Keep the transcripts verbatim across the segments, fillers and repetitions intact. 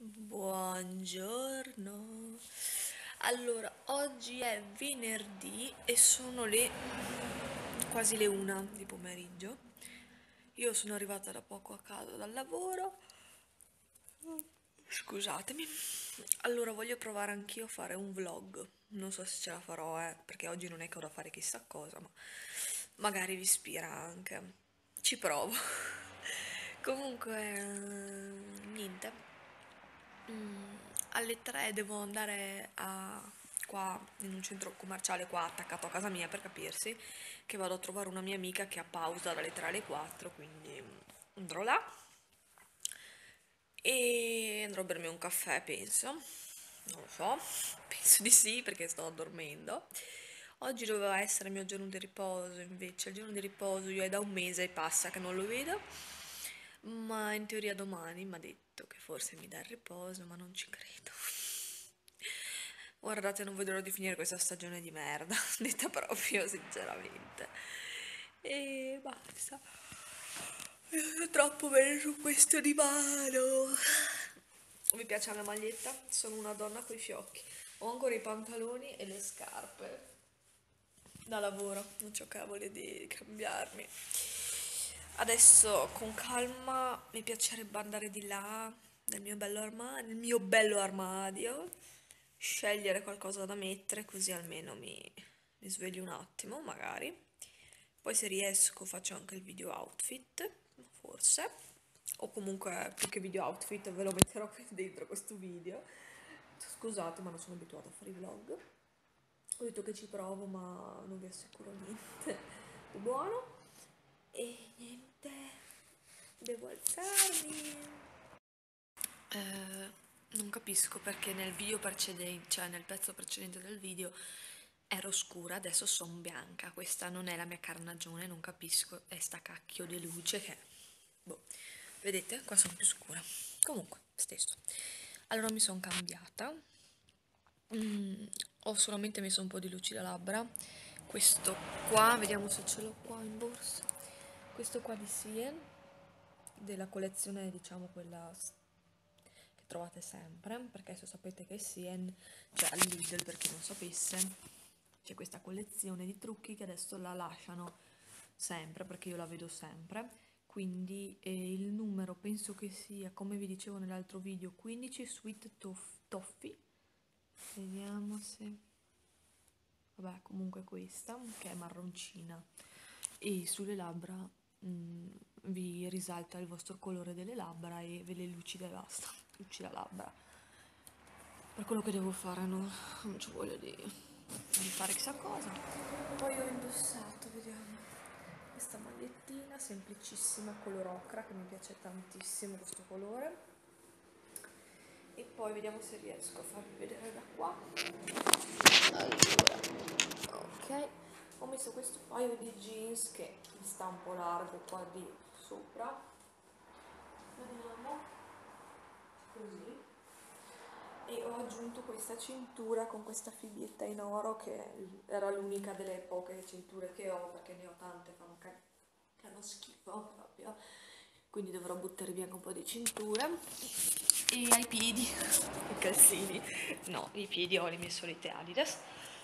Buongiorno. Allora, oggi è venerdì e sono le quasi le una di pomeriggio. Io sono arrivata da poco a casa dal lavoro. Scusatemi. Allora, voglio provare anch'io a fare un vlog. Non so se ce la farò, eh, perché oggi non è che ho da fare chissà cosa, ma magari vi ispira anche. Ci provo. Comunque, eh, niente. Mm, alle tre devo andare a, qua in un centro commerciale qua attaccato a casa mia per capirsi, che vado a trovare una mia amica che ha pausa dalle tre alle quattro, quindi mm, andrò là e andrò a bermi un caffè, penso. Non lo so, penso di sì perché sto dormendo. Oggi doveva essere il mio giorno di riposo, invece il giorno di riposo io è da un mese e passa che non lo vedo, ma in teoria domani mi ha detto che forse mi dà il riposo, ma non ci credo. Guardate, non vedo l'ora di finire questa stagione di merda, detta proprio sinceramente. E basta. Io sono troppo bene su questo divano. Mi piace la mia maglietta, sono una donna coi fiocchi. Ho ancora i pantaloni e le scarpe da lavoro, non c'ho cavolo di cambiarmi. Adesso con calma mi piacerebbe andare di là nel mio bello armadio, nel mio bello armadio, scegliere qualcosa da mettere così almeno mi, mi sveglio un attimo, magari. Poi se riesco faccio anche il video outfit, forse. O comunque più che video outfit ve lo metterò qui dentro questo video. Scusate, ma non sono abituata a fare i vlog. Ho detto che ci provo, ma non vi assicuro niente di buono. E niente, devo alzarmi. Eh, non capisco perché nel video precedente, cioè nel pezzo precedente del video, ero scura, adesso sono bianca. Questa non è la mia carnagione, non capisco. È sta cacchio di luce che... Boh, vedete? Qua sono più scura. Comunque, stesso. Allora mi sono cambiata. Mm, ho solamente messo un po' di lucida labbra. Questo qua, vediamo se ce l'ho qua in borsa. Questo qua di Sien, della collezione, diciamo quella s- che trovate sempre, perché se sapete che Sien, cioè al Lidl per chi non sapesse, c'è questa collezione di trucchi che adesso la lasciano sempre, perché io la vedo sempre. Quindi eh, il numero penso che sia, come vi dicevo nell'altro video, quindici Sweet Toff- Toffee. Vediamo se... Vabbè, comunque questa, che è marroncina. E sulle labbra mm, vi risalta il vostro colore delle labbra e ve le lucida e basta. Lucida labbra. Per quello che devo fare no, non ci voglio di, di fare chissà cosa. Poi ho indossato, vediamo, questa magliettina semplicissima, color ocra, che mi piace tantissimo questo colore. E poi vediamo se riesco a farvi vedere da qua. Allora, ok, ho messo questo paio di jeans che mi sta un po' largo qua di sopra. Vediamo, così. E ho aggiunto questa cintura con questa figlietta in oro che era l'unica delle poche cinture che ho, perché ne ho tante fanno che fanno schifo proprio, quindi dovrò buttare via un po' di cinture. E ai piedi i calzini, no, i piedi ho le mie solite Adidas.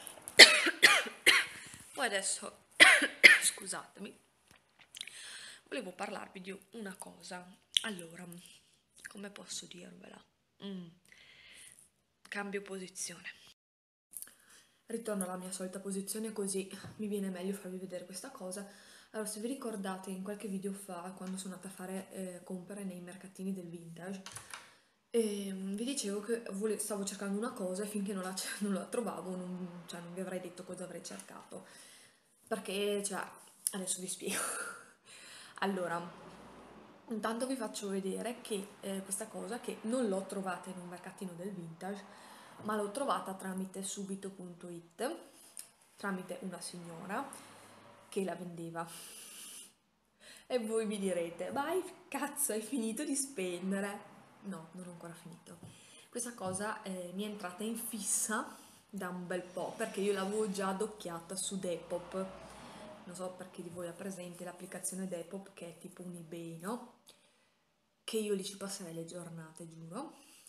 Poi adesso scusatemi, volevo parlarvi di una cosa. Allora, come posso dirvela? Mm, cambio posizione. Ritorno alla mia solita posizione così mi viene meglio farvi vedere questa cosa. Allora, se vi ricordate in qualche video fa, quando sono andata a fare eh, compere nei mercatini del vintage, ehm, vi dicevo che vole- stavo cercando una cosa e finché non la, non la trovavo non, cioè, non vi avrei detto cosa avrei cercato. Perché, cioè, adesso vi spiego. Allora, intanto vi faccio vedere che eh, questa cosa che non l'ho trovata in un mercatino del vintage, ma l'ho trovata tramite subito punto it, tramite una signora che la vendeva. E voi mi direte, vai cazzo, hai finito di spendere? No, non ho ancora finito. Questa cosa eh, mi è entrata in fissa da un bel po', perché io l'avevo già adocchiata su Depop. Non so per chi di voi ha presente l'applicazione Depop, che è tipo un eBay, no? Che io lì ci passerei le giornate, giuro.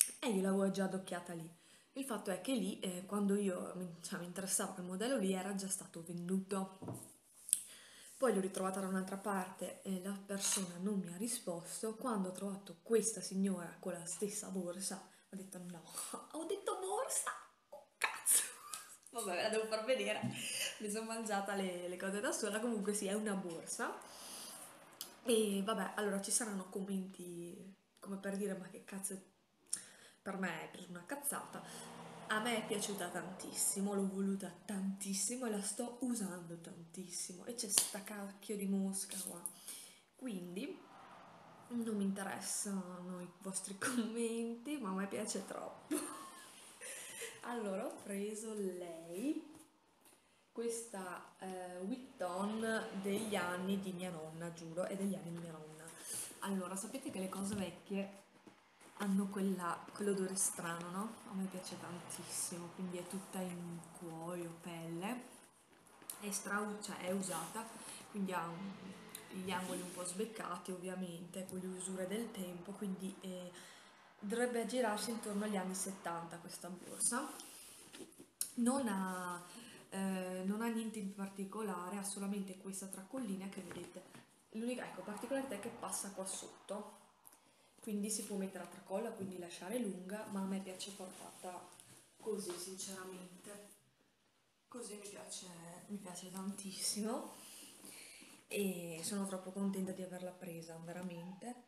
e io l'avevo già adocchiata lì. Il fatto è che lì, eh, quando io mi, cioè, mi interessavo quel modello lì, era già stato venduto. Poi l'ho ritrovata da un'altra parte e la persona non mi ha risposto. Quando ho trovato questa signora con la stessa borsa, ho detto no, ho detto borsa, oh cazzo, vabbè ve la devo far vedere, mi sono mangiata le, le cose da sola, comunque sì, è una borsa. E vabbè, allora ci saranno commenti come per dire ma che cazzo, per me è preso una cazzata. A me è piaciuta tantissimo, l'ho voluta tantissimo e la sto usando tantissimo e c'è sta cacchio di mosca qua. Quindi non mi interessano i vostri commenti, ma a me piace troppo. Allora ho preso lei, questa eh, Witton degli anni di mia nonna, giuro, è degli anni di mia nonna. Allora, sapete che le cose vecchie hanno quella- quell'odore strano, no? A me piace tantissimo, quindi è tutta in cuoio, pelle, è, stra, cioè è usata, quindi ha un- gli angoli un po' sbeccati ovviamente, con le usure del tempo, quindi eh, dovrebbe aggirarsi intorno agli anni settanta questa borsa. Non ha, eh, non ha niente in particolare, ha solamente questa tracollina che vedete. L'unica ecco, particolarità è che passa qua sotto, quindi si può mettere a tracolla, quindi lasciare lunga, ma a me piace portata così sinceramente. Così mi piace, mi piace tantissimo e sono troppo contenta di averla presa, veramente.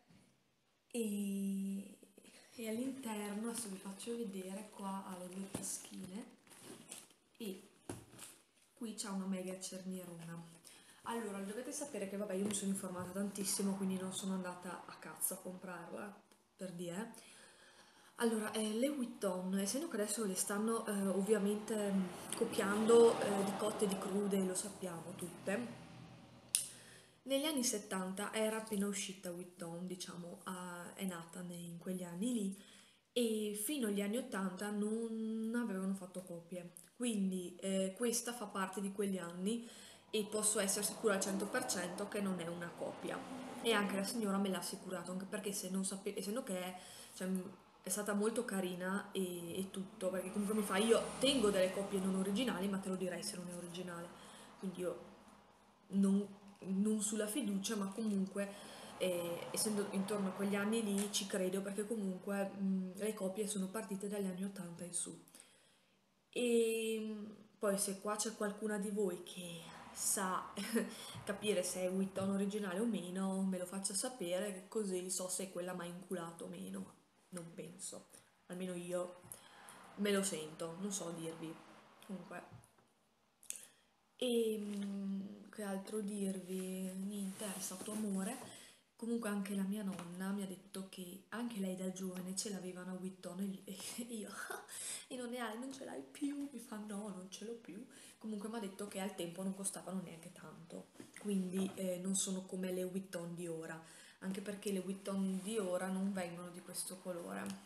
E, e all'interno, adesso vi faccio vedere, qua ha le due taschine e qui c'è una mega cernierona. Allora, dovete sapere che vabbè io mi sono informata tantissimo, quindi non sono andata a cazzo a comprarla, per dire. Allora, eh, le Witton, essendo che adesso le stanno eh, ovviamente mh, copiando eh, di cotte e di crude, lo sappiamo tutte, negli anni settanta era appena uscita Witton, diciamo, a- è nata nei- in quegli anni lì e fino agli anni ottanta non avevano fatto copie. Quindi eh, questa fa parte di quegli anni e posso essere sicura al cento per cento che non è una copia. E anche la signora me l'ha assicurato, anche perché se non sape- essendo che è, cioè, è stata molto carina e, e tutto, perché comunque mi fa, io tengo delle copie non originali, ma te lo direi se non è originale. Quindi io non, non sulla fiducia, ma comunque eh, essendo intorno a quegli anni lì ci credo perché comunque mh, le copie sono partite dagli anni ottanta in su. E mh, poi se qua c'è qualcuna di voi che sa capire se è Witton originale o meno, me lo faccia sapere, che così so se quella mi ha inculato o meno, ma non penso. Almeno io me lo sento, non so dirvi. Comunque e mm, che altro dirvi? Niente, è stato amore. Comunque anche la mia nonna mi ha detto che anche lei da giovane ce l'aveva una Witton e gli- e io, e non ne hai, non ce l'hai più? Mi fa no, non ce l'ho più. Comunque mi ha detto che al tempo non costavano neanche tanto, quindi eh, non sono come le Witton di ora, anche perché le Witton di ora non vengono di questo colore,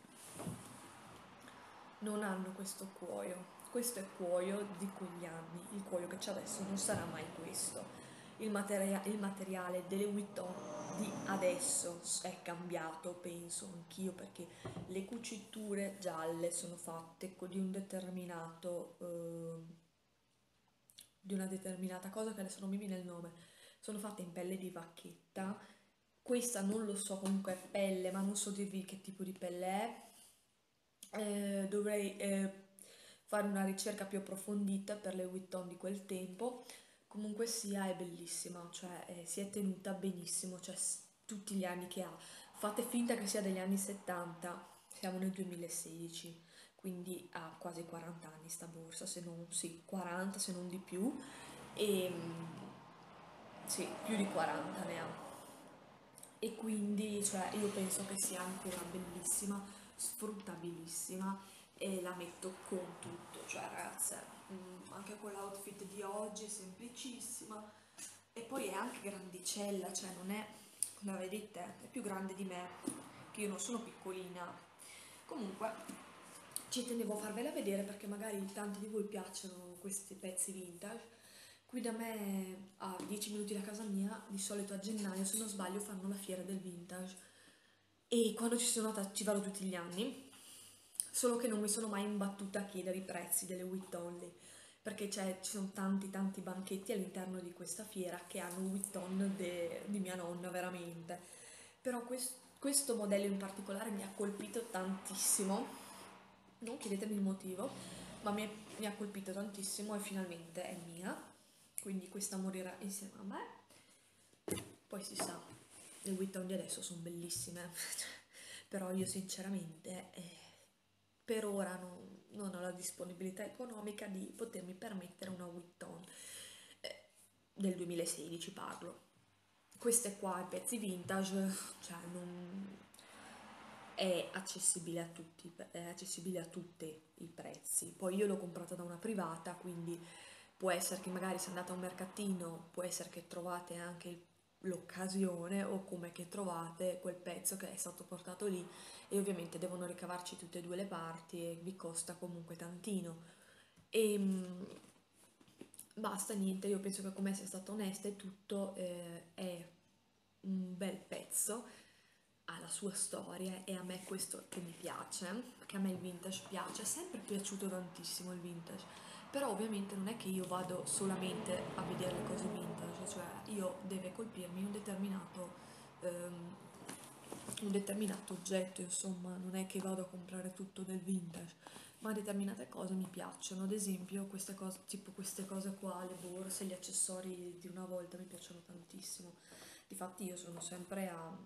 non hanno questo cuoio. Questo è cuoio di quegli anni, il cuoio che c'è adesso non sarà mai questo. Il, materia- il materiale delle Witton di adesso è cambiato, penso anch'io, perché le cuciture gialle sono fatte co- di un determinato, eh, di una determinata cosa che adesso non mi viene il nome. Sono fatte in pelle di vacchetta. Questa non lo so, comunque è pelle, ma non so dirvi che tipo di pelle è. Eh, dovrei eh, fare una ricerca più approfondita per le Witton di quel tempo. Comunque sia, è bellissima, cioè eh, si è tenuta benissimo, cioè s- tutti gli anni che ha. Fate finta che sia degli anni settanta, siamo nel duemilasedici, quindi ha quasi quaranta anni sta borsa, se non, sì, quaranta se non di più, e mm, sì, più di quaranta ne ha. E quindi, cioè, io penso che sia ancora bellissima, sfruttabilissima e la metto con tutto, cioè ragazze, mm, anche con l'outfit di oggi è semplicissima e poi è anche grandicella, cioè non è, la vedete, è più grande di me, che io non sono piccolina. Comunque, ci tenevo a farvela vedere perché magari tanti di voi piacciono questi pezzi vintage. Qui da me a dieci minuti da casa mia, di solito a gennaio, se non sbaglio, fanno la fiera del vintage. E quando ci sono andata ci vado tutti gli anni. solo che non mi sono mai imbattuta a chiedere i prezzi delle Vuitton lì, perché c'è- ci sono tanti tanti banchetti all'interno di questa fiera che hanno Vuitton de- di mia nonna veramente. Però quest- questo modello in particolare mi ha colpito tantissimo, non chiedetemi il motivo, ma mi, è- mi ha colpito tantissimo e finalmente è mia, quindi questa morirà insieme a me. Poi si sa, le Vuitton di adesso sono bellissime, però io sinceramente eh, per ora non, non ho la disponibilità economica di potermi permettere una Vuitton eh, del duemilasedici parlo. Queste qua, i pezzi vintage, cioè non, è accessibile a tutti, è accessibile a tutti i prezzi. Poi io l'ho comprata da una privata, quindi può essere che magari se andate a un mercatino, può essere che trovate anche l'occasione o come che trovate quel pezzo che è stato portato lì e ovviamente devono ricavarci tutte e due le parti e vi costa comunque tantino. E mm, basta, niente, io penso che come sia stata onesta e tutto, eh, è un bel pezzo, ha la sua storia e a me questo che mi piace, perché a me il vintage piace, è sempre piaciuto tantissimo il vintage, però ovviamente non è che io vado solamente a vedere le cose vintage, cioè io deve colpirmi un determinato, ehm, un determinato oggetto, insomma, non è che vado a comprare tutto del vintage, ma determinate cose mi piacciono, ad esempio queste cose, tipo queste cose qua, le borse, gli accessori di una volta mi piacciono tantissimo. Difatti io sono sempre a,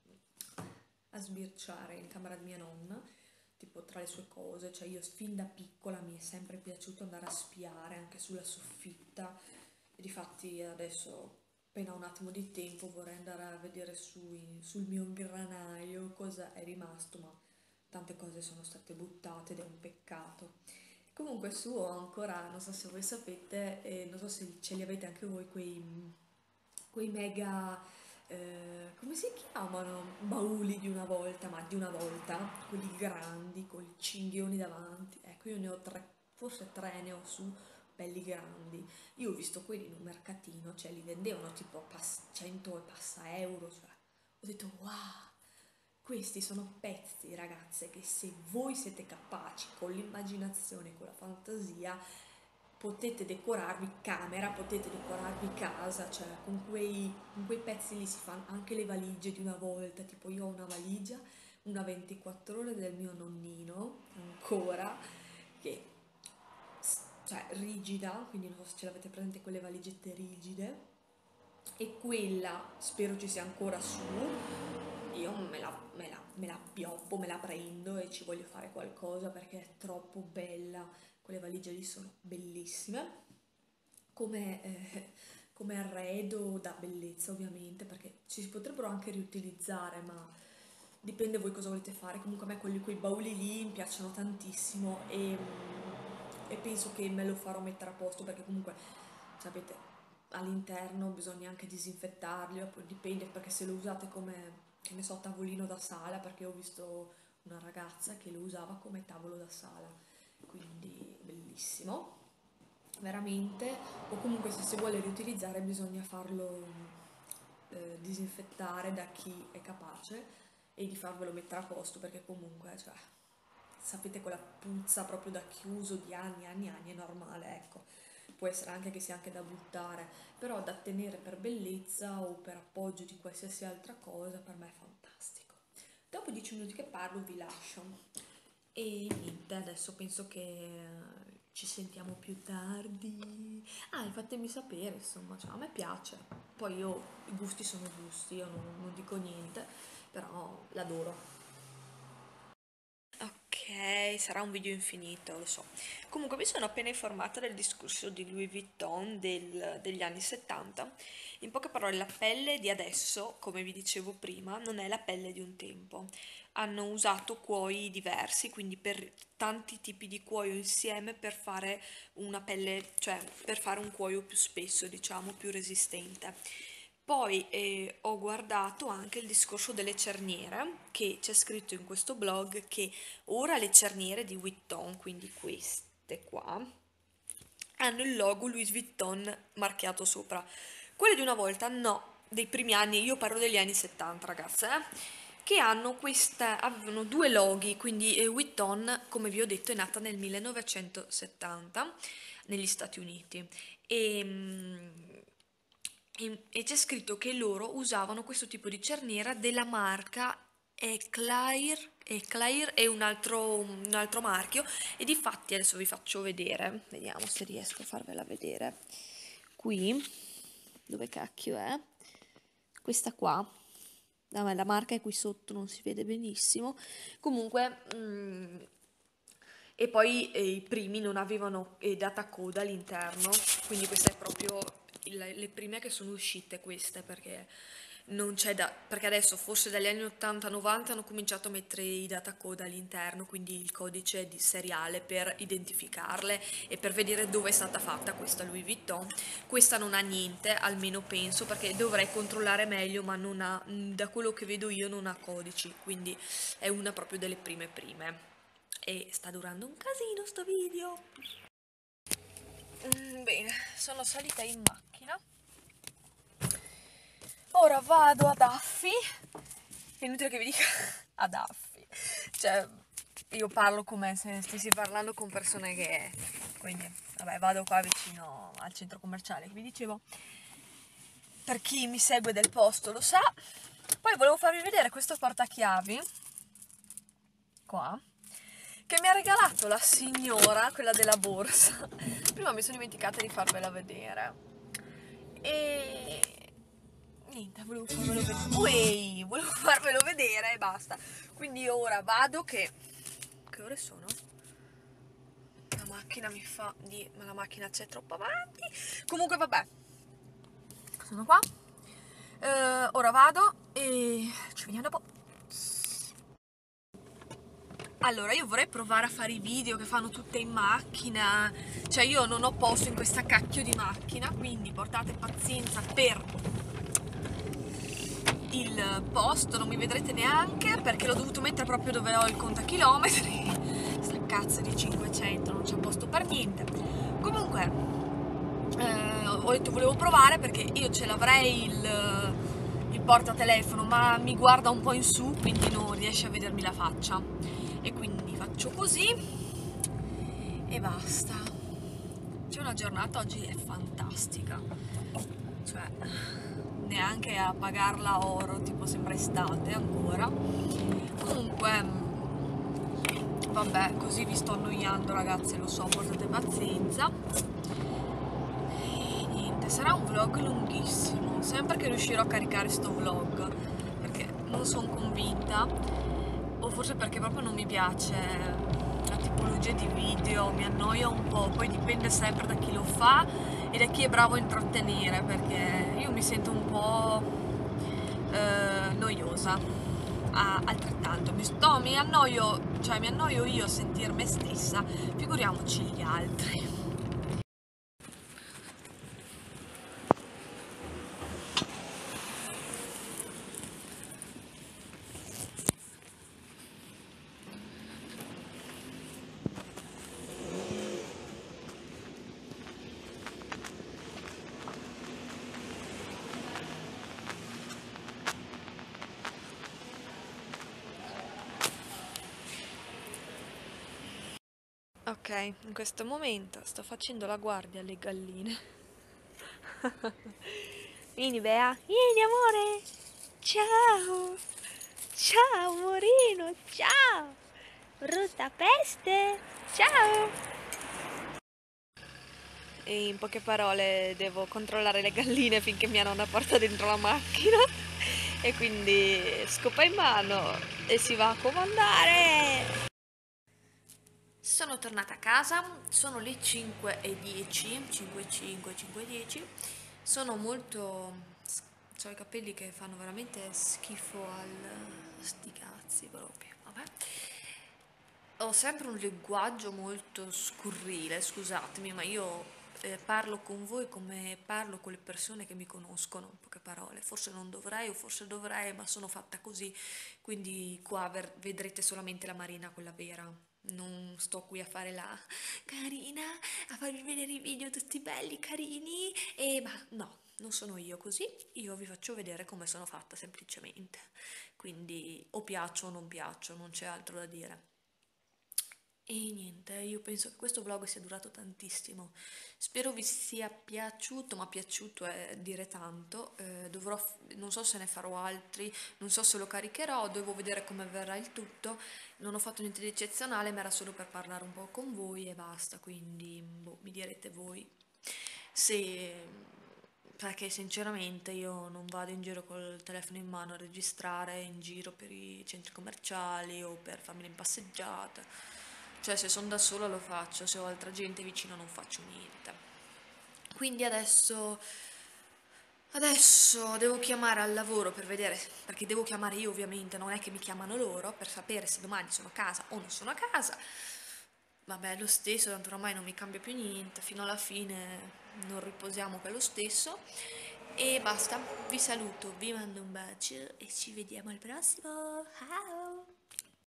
a sbirciare in camera di mia nonna, tipo tra le sue cose, cioè io fin da piccola mi è sempre piaciuto andare a spiare anche sulla soffitta e difatti adesso appena ho un attimo di tempo vorrei andare a vedere sui- sul mio granaio cosa è rimasto, ma tante cose sono state buttate ed è un peccato. Comunque su ho ancora, non so se voi sapete, e non so se ce li avete anche voi, quei, quei mega, eh, come si chiamano? Bauli di una volta, ma di una volta, quelli grandi, con i cinghioni davanti. Ecco, io ne ho tre, forse tre ne ho su, belli grandi. Io ho visto quelli in un mercatino, cioè li vendevano tipo a pass- cento e passa euro, cioè ho detto wow, questi sono pezzi, ragazze, che se voi siete capaci con l'immaginazione, con la fantasia, potete decorarvi camera, potete decorarvi casa, cioè con quei, con quei pezzi lì si fanno anche le valigie di una volta, tipo io ho una valigia, una ventiquattro ore del mio nonnino, ancora, che s- cioè rigida, quindi non so se ce l'avete presente quelle valigette rigide, e quella spero ci sia ancora su. Io me la, me la, me la appioppo, me la prendo e ci voglio fare qualcosa perché è troppo bella. Quelle valigie lì sono bellissime. Come, eh, come arredo da bellezza, ovviamente, perché ci si potrebbero anche riutilizzare, ma dipende voi cosa volete fare. Comunque a me quelli, quei bauli lì mi piacciono tantissimo e, e penso che me lo farò mettere a posto perché comunque, sapete, all'interno bisogna anche disinfettarli, poi dipende perché se lo usate come, che ne so, tavolino da sala, perché ho visto una ragazza che lo usava come tavolo da sala, quindi bellissimo, veramente, o comunque se si vuole riutilizzare bisogna farlo eh, disinfettare da chi è capace e di farvelo mettere a posto perché comunque, cioè, sapete quella puzza proprio da chiuso di anni, anni, anni, è normale, ecco. Può essere anche che sia anche da buttare, però da tenere per bellezza o per appoggio di qualsiasi altra cosa, per me è fantastico. Dopo dieci minuti che parlo vi lascio. E niente, adesso penso che eh, ci sentiamo più tardi. Ah, e fatemi sapere, insomma, cioè, a me piace. Poi io, i gusti sono gusti, io non, non dico niente, però l'adoro. Ok, sarà un video infinito, lo so. Comunque mi sono appena informata del discorso di Louis Vuitton del- degli anni settanta. In poche parole, la pelle di adesso, come vi dicevo prima, non è la pelle di un tempo. Hanno usato cuoii diversi, quindi per tanti tipi di cuoio insieme per fare una pelle, cioè per fare un cuoio più spesso, diciamo, più resistente. Poi eh, ho guardato anche il discorso delle cerniere, che c'è scritto in questo blog che ora le cerniere di Vuitton, quindi queste qua, hanno il logo Louis Vuitton marchiato sopra. Quelle di una volta no, dei primi anni, io parlo degli anni settanta ragazze, eh, che hanno questa, avevano due loghi, quindi eh, Vuitton, come vi ho detto, è nata nel millenovecentosettanta negli Stati Uniti e, mm, e- e c'è scritto che loro usavano questo tipo di cerniera della marca Eclair, Eclair è un altro, un altro marchio e difatti adesso vi faccio vedere, vediamo se riesco a farvela vedere. Qui, dove cacchio è? Questa qua, no, la marca è qui sotto, non si vede benissimo. Comunque, mm, e poi eh, i primi non avevano eh, data coda all'interno, quindi questa è proprio il- le prime che sono uscite queste, perché non c'è da, perché adesso forse dagli anni ottanta novanta hanno cominciato a mettere i data code all'interno, quindi il codice di seriale per identificarle e per vedere dove è stata fatta questa Louis Vuitton. Questa non ha niente, almeno penso, perché dovrei controllare meglio, ma non ha, da quello che vedo io non ha codici, quindi è una proprio delle prime prime. E sta durando un casino sto video. Mm, bene, sono salita in macchina. Ora vado ad Affi. È inutile che vi dica ad Affi. Cioè, io parlo come se stessi parlando con persone che... Quindi, vabbè, vado qua vicino al centro commerciale che vi dicevo. Per chi mi segue del posto lo sa. Poi volevo farvi vedere questo portachiavi. Qua. Che mi ha regalato la signora, quella della borsa. Prima mi sono dimenticata di farvela vedere. E niente, volevo farvelo vedere. Uei, volevo farvelo vedere e basta. Quindi ora vado che... Che ore sono? La macchina mi fa di... Ma la macchina c'è troppo avanti. Comunque vabbè. Sono qua. Eh, ora vado e ci vediamo dopo. Allora, io vorrei provare a fare i video che fanno tutte in macchina, cioè io non ho posto in questa cacchio di macchina, quindi portate pazienza per il posto, non mi vedrete neanche perché l'ho dovuto mettere proprio dove ho il contachilometri, sta cazzo di cinquecento, non c'è posto per niente. Comunque, eh, ho detto volevo provare perché io ce l'avrei il, il portatelefono, ma mi guarda un po' in su, quindi non riesce a vedermi la faccia. E quindi faccio così e basta. C'è una giornata oggi è fantastica, cioè neanche a pagarla oro, tipo sembra estate ancora. Comunque vabbè, così vi sto annoiando ragazze, lo so, portate pazienza. E niente, sarà un vlog lunghissimo, sempre che riuscirò a caricare sto vlog, perché non sono convinta, o forse perché proprio non mi piace la tipologia di video, mi annoia un po', poi dipende sempre da chi lo fa e da chi è bravo a intrattenere, perché io mi sento un po' eh, noiosa, ah, altrettanto, mi, sto, mi annoio, cioè mi annoio io a sentir me stessa, figuriamoci gli altri. Ok, in questo momento sto facendo la guardia alle galline. Vieni Bea, vieni amore! Ciao! Ciao amorino, ciao! Brutta peste! Ciao! E in poche parole devo controllare le galline finché mia nonna porta dentro la macchina. E quindi scopa in mano e si va a comandare! Sono tornata a casa, sono le cinque e dieci, cinque e cinque, cinque e dieci, sono molto... ho i capelli che fanno veramente schifo al... sti cazzi proprio, vabbè. Ho sempre un linguaggio molto scurrile, scusatemi, ma io eh, parlo con voi come parlo con le persone che mi conoscono, in poche parole. Forse non dovrei o forse dovrei, ma sono fatta così, quindi qua ver- vedrete solamente la Marina, quella vera. Non sto qui a fare la carina, a farvi vedere i video tutti belli, carini, e ma no, non sono io così, io vi faccio vedere come sono fatta semplicemente. quindi o piaccio o non piaccio, non c'è altro da dire. E niente, io penso che questo vlog sia durato tantissimo. Spero vi sia piaciuto, ma piaciuto è dire tanto. Eh, dovrò, f- non so se ne farò altri, non so se lo caricherò, devo vedere come verrà il tutto. Non ho fatto niente di eccezionale, ma era solo per parlare un po' con voi e basta, quindi boh, mi direte voi se... Perché sinceramente io non vado in giro col telefono in mano a registrare in giro per i centri commerciali o per farmi le passeggiate. Cioè se sono da sola lo faccio, se ho altra gente vicino non faccio niente. Quindi adesso, adesso devo chiamare al lavoro per vedere, perché devo chiamare io ovviamente, non è che mi chiamano loro, per sapere se domani sono a casa o non sono a casa. Vabbè, lo stesso, tanto oramai non mi cambia più niente, fino alla fine non riposiamo per lo stesso. E basta, vi saluto, vi mando un bacio e ci vediamo al prossimo. Ciao!